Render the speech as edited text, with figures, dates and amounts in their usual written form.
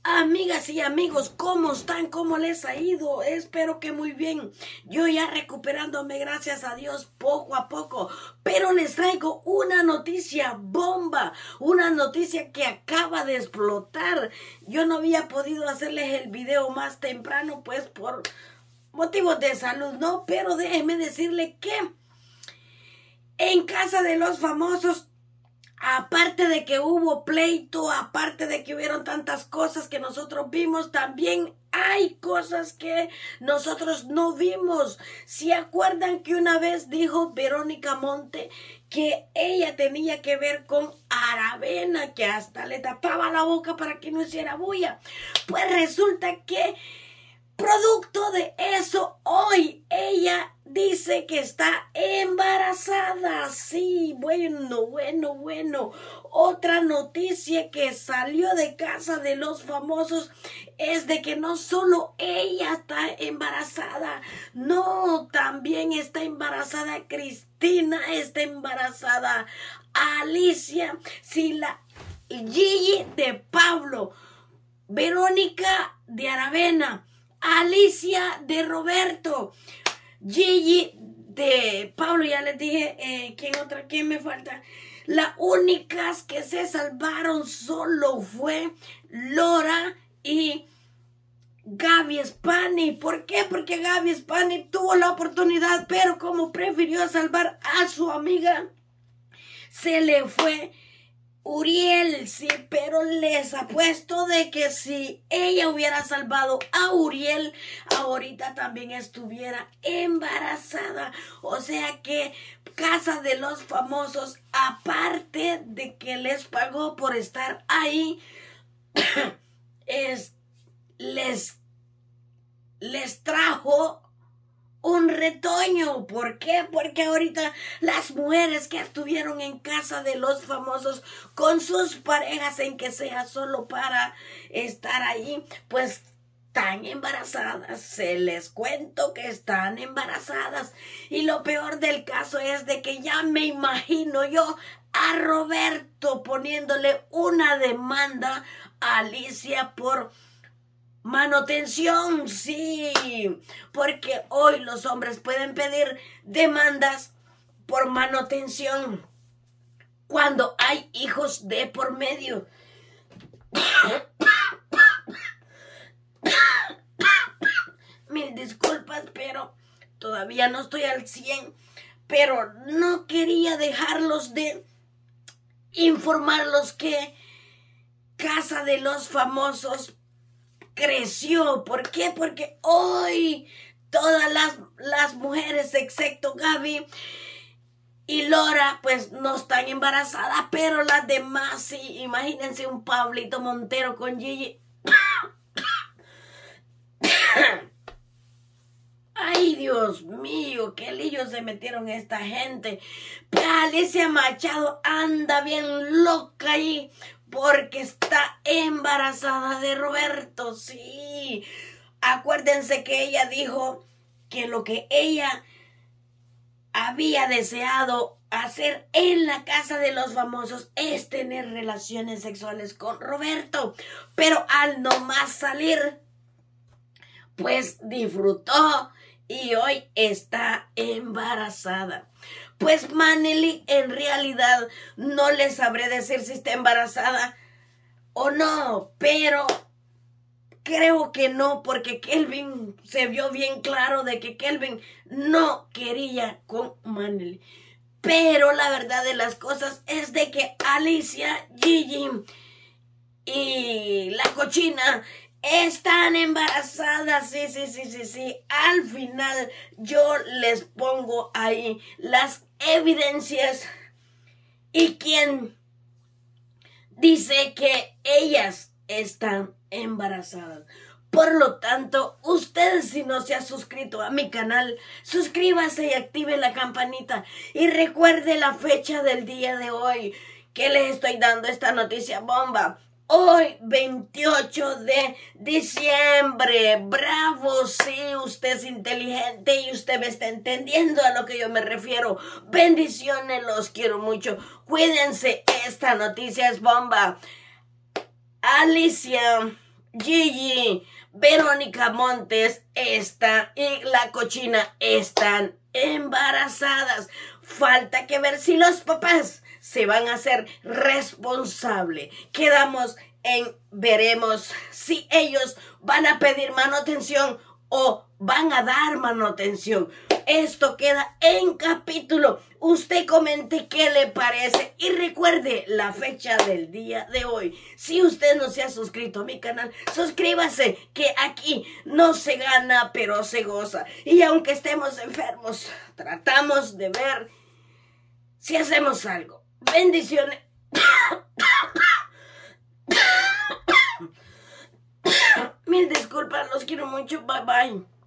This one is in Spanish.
Amigas y amigos, ¿cómo están? ¿Cómo les ha ido? Espero que muy bien. Yo ya recuperándome, gracias a Dios, poco a poco. Pero les traigo una noticia bomba, una noticia que acaba de explotar. Yo no había podido hacerles el video más temprano, pues por motivos de salud, ¿no? Pero déjenme decirle que en Casa de los Famosos, aparte de que hubo pleito, aparte de que hubieron tantas cosas que nosotros vimos, también hay cosas que nosotros no vimos. ¿Se acuerdan que una vez dijo Verónica Monte que ella tenía que ver con Aravena, que hasta le tapaba la boca para que no hiciera bulla? Pues resulta que producto de eso, hoy ella dice que está embarazada. Sí, bueno. Otra noticia que salió de Casa de los Famosos es de que no solo ella está embarazada, no, también está embarazada Cristina, está embarazada Alicia, sí, la Gigi de Pablo, Verónica de Aravena, Alicia de Roberto, Gigi de Pablo, ya les dije, ¿quién me falta? Las únicas que se salvaron solo fue Lora y Gaby Spani. ¿Por qué? Porque Gaby Spani tuvo la oportunidad, pero como prefirió salvar a su amiga, se le fue Uriel, sí, pero les apuesto de que si ella hubiera salvado a Uriel, ahorita también estuviera embarazada. O sea que Casa de los Famosos, aparte de que les pagó por estar ahí, les trajo un retoño. ¿Por qué? Porque ahorita las mujeres que estuvieron en Casa de los Famosos con sus parejas, en que sea solo para estar ahí, pues están embarazadas. Se les cuento que están embarazadas. Y lo peor del caso es de que ya me imagino yo a Roberto poniéndole una demanda a Alicia por manutención, sí, porque hoy los hombres pueden pedir demandas por manutención cuando hay hijos de por medio. Mil disculpas, pero todavía no estoy al 100, pero no quería dejarlos de informarlos que Casa de los Famosos creció. ¿Por qué? Porque hoy todas las mujeres, excepto Gaby y Lora, pues no están embarazadas, pero las demás sí. Imagínense un Pablito Montero con Gigi. Ay, Dios mío, qué lío se metieron esta gente. Alicia Machado anda bien loca ahí porque está embarazada de Roberto, sí. Acuérdense que ella dijo que lo que ella había deseado hacer en la Casa de los Famosos es tener relaciones sexuales con Roberto. Pero al no más salir, pues disfrutó y hoy está embarazada. Pues Manely en realidad no les sabré decir si está embarazada o no, pero creo que no, porque Kelvin se vio bien claro de que Kelvin no quería con Manely. Pero la verdad de las cosas es de que Alicia, Gigi y la cochina están embarazadas, sí. Al final yo les pongo ahí las evidencias y quien dice que ellas están embarazadas. Por lo tanto, usted si no se ha suscrito a mi canal, suscríbase y active la campanita. Y recuerde la fecha del día de hoy que les estoy dando esta noticia bomba. Hoy, 28 de diciembre. Bravo, sí, usted es inteligente y usted me está entendiendo a lo que yo me refiero. Bendiciones, los quiero mucho. Cuídense, esta noticia es bomba. Alicia Gigi, Verónica Montes y la cochina están embarazadas. Falta que ver si los papás se van a hacer responsables. Quedamos veremos si ellos van a pedir manutención o van a dar manutención. Esto queda en capítulo. Usted comente qué le parece y recuerde la fecha del día de hoy. Si usted no se ha suscrito a mi canal, suscríbase, que aquí no se gana pero se goza. Y aunque estemos enfermos, tratamos de ver si hacemos algo. Bendiciones. Mil disculpas, los quiero mucho. Bye bye.